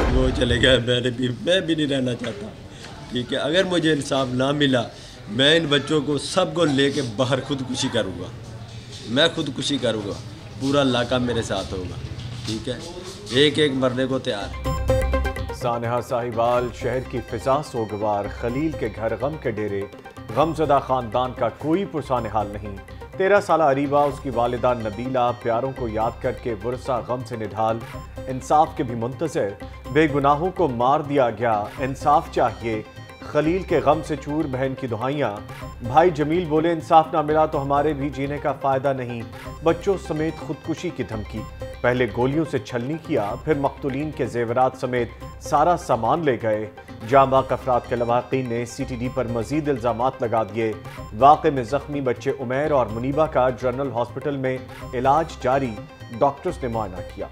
वो चले गए, मैं भी नहीं रहना चाहता। ठीक है, अगर मुझे इंसाफ ना मिला, मैं इन बच्चों को सबको लेके बाहर खुदकुशी करूँगा। मैं खुदकुशी करूँगा, पूरा इलाका मेरे साथ होगा। ठीक है, एक एक मरने को तैयार है। सानहा साहिवाल शहर की फिजा सोगवार, खलील के घर गम के डेरे, गमजदा खानदान का कोई पुरसान हाल नहीं। 13 साल अरीबा, उसकी वालिदा नबीला प्यारों को याद करके वरसा गम से निढाल, इंसाफ के भी मुंतज़िर, बेगुनाहों को मार दिया गया, इंसाफ चाहिए। खलील के गम से चूर बहन की दुहाइयाँ। भाई जमील बोले, इंसाफ ना मिला तो हमारे भी जीने का फ़ायदा नहीं। बच्चों समेत खुदकुशी की धमकी, पहले गोलियों से छलनी किया, फिर मकतूलीन के जेवरात समेत सारा सामान ले गए। जांबाक अफराद के लवाकिन ने CTD पर मजीद इल्ज़ामात लगा दिए। वाक़े में जख्मी बच्चे उमैर और मुनीबा का जनरल हॉस्पिटल में इलाज जारी, डॉक्टर्स ने मुआयना किया।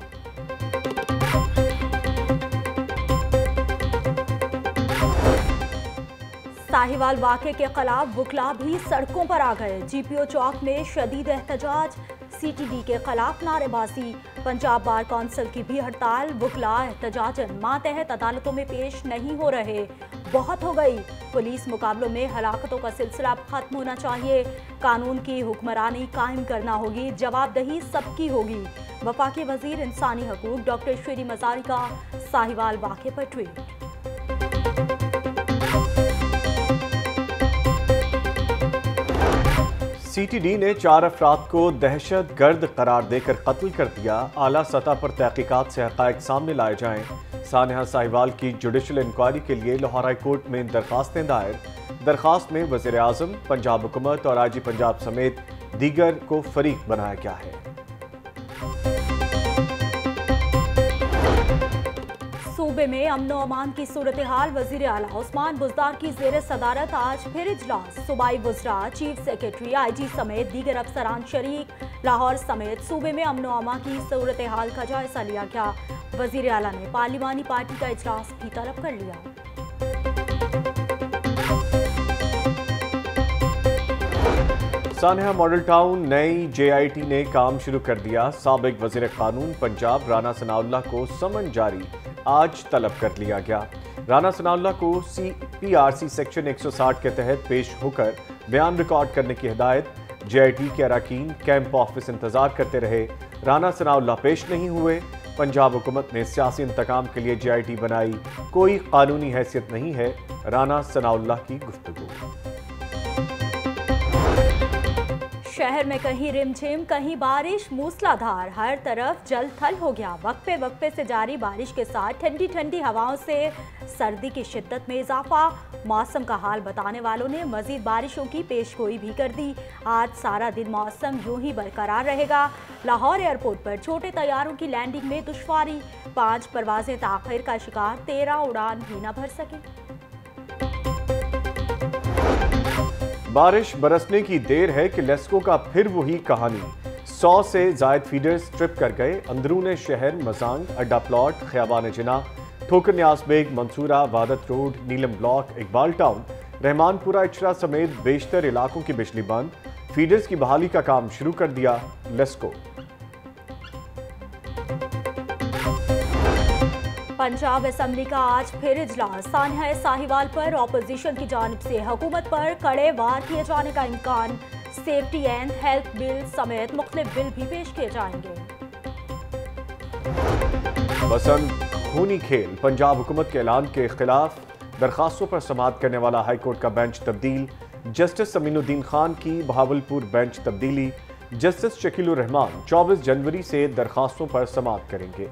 साहिवाल वाक़े के खिलाफ वुकला भी सड़कों पर आ गए। GPO चौक में शदीद एहतजाज, CTD के खिलाफ नारेबाजी, पंजाब बार कौंसिल की भी हड़ताल। वुकला एहतजाजन मातहत अदालतों में पेश नहीं हो रहे, बहुत हो गई। पुलिस मुकाबलों में हलाकतों का सिलसिला खत्म होना चाहिए। कानून की हुक्मरानी कायम करना होगी, जवाबदही सबकी होगी। वफाकी वजीर इंसानी हकूक डॉक्टर श्री मजारी का साहिवाल वाक़े पर ट्वीट। CTD ने 4 अफराद को दहशत गर्द करार देकर कत्ल कर दिया। आला सतह पर तहकीकात से हक़ाइक़ सामने लाए जाएं। सानहा साहिवाल की जुडिशल इंक्वायरी के लिए लाहौर हाई कोर्ट में दरखास्तें दायर। दरखास्त में वज़ीर आज़म, पंजाब हुकूमत और IG पंजाब समेत दीगर को फरीक बनाया गया है। सूबे में अमन व अमान की सूरत हाल, वज़ीर आला उस्मान बुज़दार की ज़ेर सदारत आज फिर इजलास। सूबाई वज़रा, चीफ सेक्रेटरी, IG समेत दीगर अफसरान शरीक। लाहौर समेत सूबे में अमन व अमान की सूरत हाल का जायजा लिया गया। वज़ीर आला ने पार्लिमानी पार्टी का इजलास भी तलब कर लिया। सानहा मॉडल टाउन नई JIT ने काम शुरू कर दिया। साबिक वज़ीर कानून पंजाब राना सनाउल्लाह को समन जारी, आज तलब कर लिया गया। राना सनाउल्लाह को PRC सेक्शन 160 के तहत पेश होकर बयान रिकॉर्ड करने की हिदायत। JIT के अरकान कैंप ऑफिस इंतजार करते रहे, राना सनाउल्लाह पेश नहीं हुए। पंजाब हुकूमत ने सियासी इंतकाम के लिए JIT बनाई, कोई कानूनी हैसियत नहीं है, राना सनाउल्लाह की गुफ्तगू। शहर में कहीं रिमझिम, कहीं बारिश मूसलाधार, हर तरफ जल थल हो गया। वक्फे वक्फे से जारी बारिश के साथ ठंडी ठंडी हवाओं से सर्दी की शिद्दत में इजाफा। मौसम का हाल बताने वालों ने मजीद बारिशों की पेशगोई भी कर दी। आज सारा दिन मौसम यूं ही बरकरार रहेगा। लाहौर एयरपोर्ट पर छोटे तैयारों की लैंडिंग में दुश्वारी, 5 परवाजें ताखिर का शिकार, 13 उड़ान भी न भर सके। बारिश बरसने की देर है कि लेस्को का फिर वही कहानी। 100 से जायद फीडर्स ट्रिप कर गए। अंदरून शहर मजांग, अड्डा plot, Khayaban Jinnah, Thokar Niaz Baig, Mansoora, Wahdat road, Neelam block, Iqbal town, Rehmanpura, Ichhra समेत बेशतर इलाकों की बिजली बंद। फीडर्स की बहाली का काम शुरू कर दिया लेस्को। पंजाब असम्बली का आज फिर इजलास। सानहा साहिवाल पर ऑपोजिशन की जानिब से हुकूमत पर कड़े वार किए जाने का इम्कान। सेफ्टी एंड हेल्थ बिल समेत मुख्तलिफ बिल भी पेश किए जाएंगे। बसंत खूनी खेल, पंजाब हुकूमत के ऐलान के खिलाफ दरखास्तों पर समाअत करने वाला हाई कोर्ट का बेंच तब्दील। जस्टिस अमीनुद्दीन खान की बहावलपुर बेंच तब्दीली। जस्टिस शकीलुर रहमान 24 जनवरी से दरखास्तों पर समाअत करेंगे।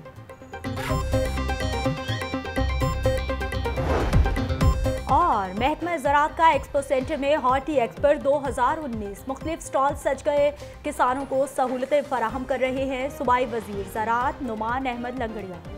और महकमा ज़राअत का एक्सपो सेंटर में हॉर्टी एक्सपर्ट 2019 मुख्तलिफ स्टॉल सज गए। किसानों को सहूलतें फराहम कर रहे हैं सूबाई वजीर ज़राअत नुमान अहमद लंगड़िया।